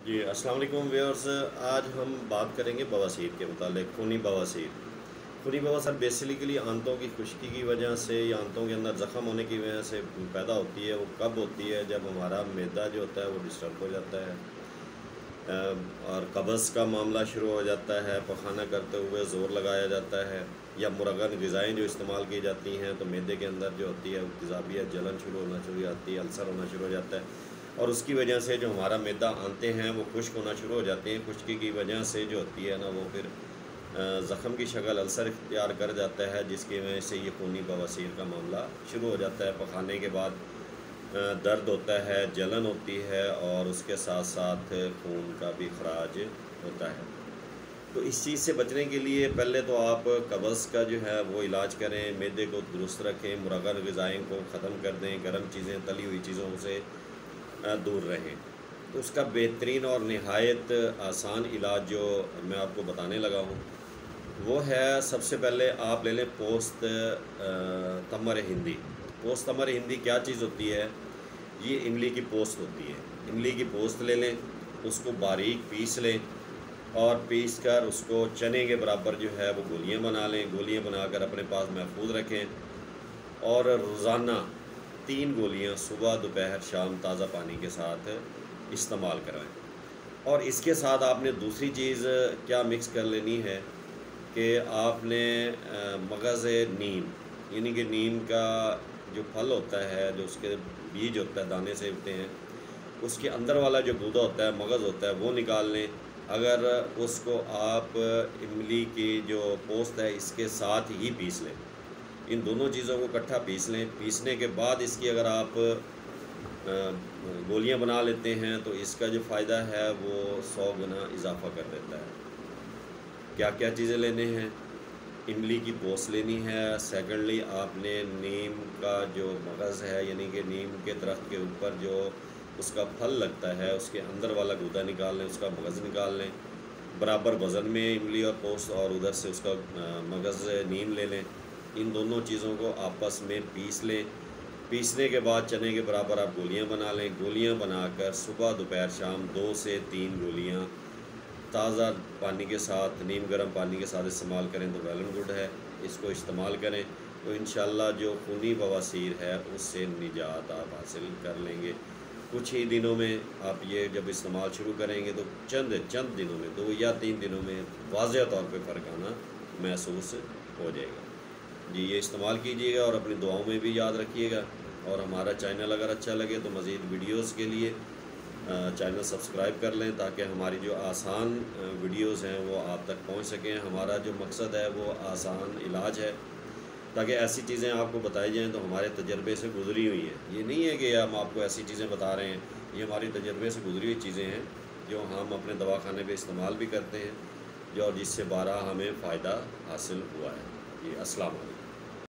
जी अस्सलाम वालेकुम व्यूअर्स। आज हम बात करेंगे बवासीर के मुतालिक। खूनी बवासीर। खूनी बवासीर बेसिकली आंतों की खुश्की की वजह से या आंतों के अंदर ज़ख़म होने की वजह से पैदा होती है। वो कब होती है? जब हमारा मैदा जो होता है वो डिस्टर्ब हो जाता है और कब्ज़ का मामला शुरू हो जाता है। पखाना करते हुए ज़ोर लगाया जाता है या मुरगन ग़िज़ाएँ जो इस्तेमाल की जाती हैं तो मैदे के अंदर जो होती है तेज़ाबियत जलन शुरू होना शुरू हो जाती है, अल्सर होना शुरू हो जाता है और उसकी वजह से जो हमारा मैदा आंते हैं वो खुश्क होना शुरू हो जाते हैं। खुश्की की वजह से जो होती है ना वो फिर ज़ख़म की शक्ल अल्सर इख्तियार कर जाता है, जिसकी वजह से ये खूनी बवासीर का मामला शुरू हो जाता है। पखाने के बाद दर्द होता है, जलन होती है और उसके साथ साथ खून का भी खराज होता है। तो इस चीज़ से बचने के लिए पहले तो आप कब्ज़ का जो है वो इलाज करें, मैदे को दुरुस्त रखें, मुरगन ग़िज़ाएँ को ख़त्म कर दें, गर्म चीज़ें, तली हुई चीज़ों से दूर रहें। तो उसका बेहतरीन और निहायत आसान इलाज जो मैं आपको बताने लगा हूँ वो है, सबसे पहले आप ले लें पोस्त तमर हिंदी। पोस्त तमर हिंदी क्या चीज़ होती है? ये इमली की पोस्त होती है। इमली की पोस्त ले लें, उसको बारीक पीस लें और पीस कर उसको चने के बराबर जो है वो गोलियाँ बना लें। गोलियाँ बनाकर अपने पास महफूज रखें और रोज़ाना 3 गोलियाँ सुबह, दोपहर, शाम ताज़ा पानी के साथ इस्तेमाल करवाएँ। और इसके साथ आपने दूसरी चीज़ क्या मिक्स कर लेनी है कि आपने मगज़ नीम, यानी कि नीम का जो फल होता है, जो उसके बीज होता है, दाने से होते हैं, उसके अंदर वाला जो गूदा होता है, मगज़ होता है, वो निकाल लें। अगर उसको आप इमली की जो पोस्त है इसके साथ ही पीस लें, इन दोनों चीज़ों को इकट्ठा पीस लें। पीसने के बाद इसकी अगर आप गोलियां बना लेते हैं तो इसका जो फ़ायदा है वो 100 गुना इजाफ़ा कर देता है। क्या क्या चीज़ें लेने हैं? इमली की पोस्त लेनी है। सेकंडली आपने नीम का जो मगज़ है, यानी कि नीम के दरख्त के ऊपर जो उसका फल लगता है उसके अंदर वाला गूदा निकाल लें, उसका मगज़ निकाल लें। बराबर वज़न में इमली और पोस्त और उधर से उसका मगज़ नीम ले लें। इन दोनों चीज़ों को आपस में पीस लें। पीसने के बाद चने के बराबर आप गोलियां बना लें। गोलियां बनाकर सुबह, दोपहर, शाम 2 से 3 गोलियां ताज़ा पानी के साथ, नीम गर्म पानी के साथ इस्तेमाल करें तो वेल एंड गुड है। इसको इस्तेमाल करें तो इंशाअल्लाह जो खूनी बवासीर है उससे निजात आप हासिल कर लेंगे। कुछ ही दिनों में आप ये जब इस्तेमाल शुरू करेंगे तो चंद दिनों में, 2 या 3 दिनों में वाज़ेह तौर पे फ़र्क आना महसूस हो जाएगा। जी, ये इस्तेमाल कीजिएगा और अपनी दुआओं में भी याद रखिएगा। और हमारा चैनल अगर अच्छा लगे तो मज़ीद वीडियोस के लिए चैनल सब्सक्राइब कर लें ताकि हमारी जो आसान वीडियोस हैं वो आप तक पहुंच सकें। हमारा जो मकसद है वो आसान इलाज है, ताकि ऐसी चीज़ें आपको बताई जाएँ तो हमारे तजर्बे से गुज़री हुई हैं। ये नहीं है कि हम आपको ऐसी चीज़ें बता रहे हैं, ये हमारी तजर्बे से गुज़री हुई चीज़ें हैं जो हम अपने दवाखाने पे इस्तेमाल भी करते हैं, जो जिससे बारहा हमें फ़ायदा हासिल हुआ है। जी, अस्सलाम वालेकुम।